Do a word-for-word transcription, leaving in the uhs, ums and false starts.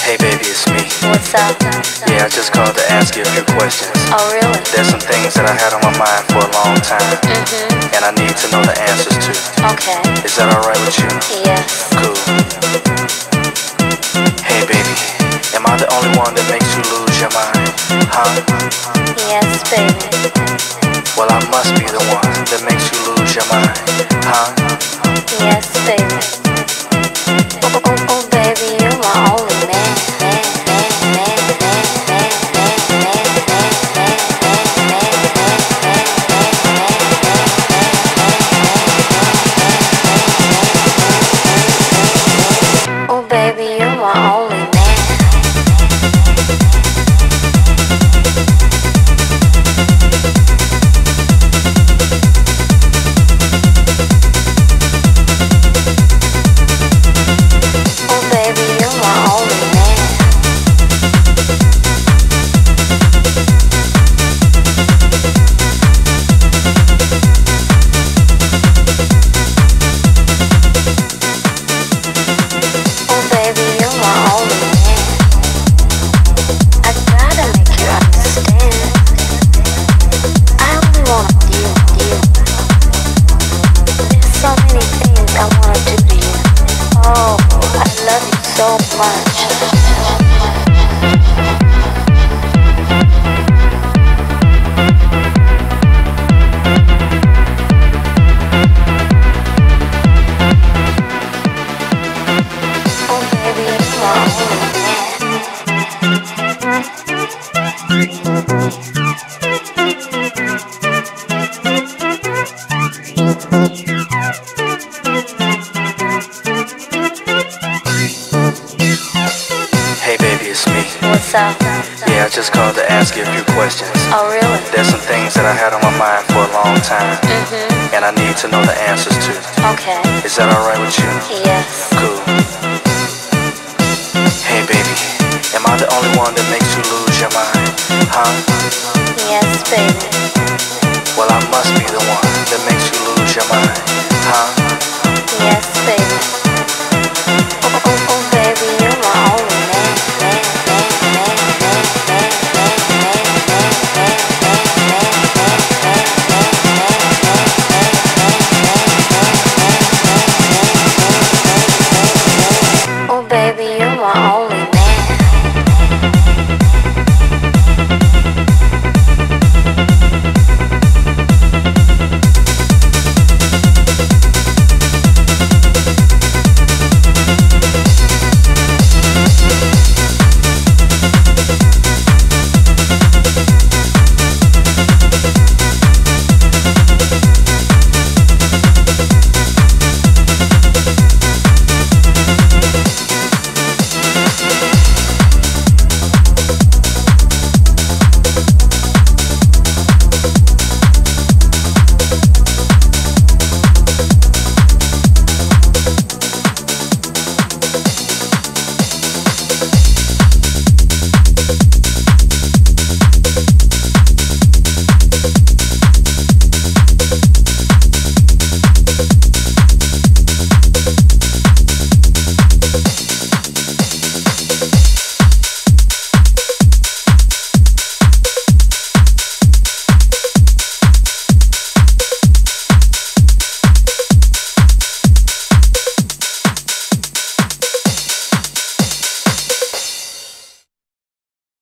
Hey baby, it's me. What's up? Yeah, I just called to ask you a few questions. Oh really? There's some things that I had on my mind for a long time, Mm-hmm. and I need to know the answers to. Okay. Is that alright with you? Yes. Cool. Hey baby, am I the only one that makes you lose your mind? Huh? Yes, baby. Well, I must be the one that makes you lose your mind. Huh? Yes, baby. Oh, oh, oh, baby, you're my only man. Man, man, man, man, man, man, man, man, man, man, man, man, man, man, man. Oh, baby, you're my only man. So much. Oh baby, you're my only Hey baby, it's me. What's up? Yeah, I just called to ask you a few questions. Oh really? There's some things that I had on my mind for a long time, Mm-hmm. and I need to know the answers to. Okay. Is that alright with you? Yes. Cool. Hey baby, am I the only one that makes you lose your mind? Huh? Yes, baby. Well, I must be the one that makes you lose your mind. Huh? Yes, baby.